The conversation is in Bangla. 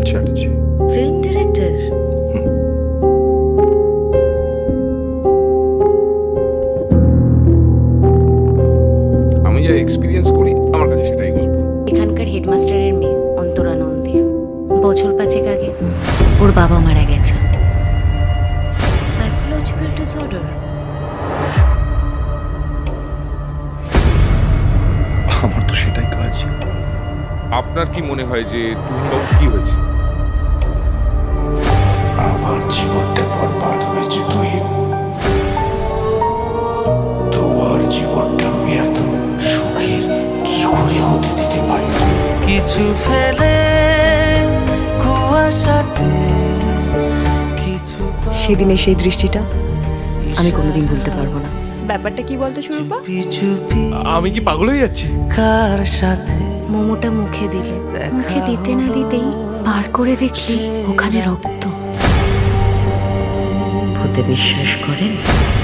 চ্যাটার্জি। Film director? আমি যা এক্সপিরিয়েন্স করি আমার কাছে সেটাই গল্প। এখানকার হেডমাস্টারের মেয়ে অন্তরা নন্দী, বছর 5 আগে ওর বাবা মারা গেছে। Psychological disorder. আমার তো সেটাই কাজ। আপনার কি মনে হয় যে তুহিনবাবু কি হয়েছে? আমার জীবনটা বরবাদ হয়েছে তুহিন। তোমার জীবনটা আমি এত সুখের কি করে হতে দিতে পারি? কিছু ফেলে কুয়াশাতে কিছু। সেদিনে সেই দৃষ্টিটা আমি কোনোদিন ভুলতে পারবো না। ব্যাপারটা কি বলতো সুরূপা? আমি কি পাগল হয়ে যাচ্ছি? কার সাথে মোমোটা মুখে দিলে, মুখে দিতে না দিতেই বার করে দেখলি ওখানে রক্ত। ভূতে বিশ্বাস করেন?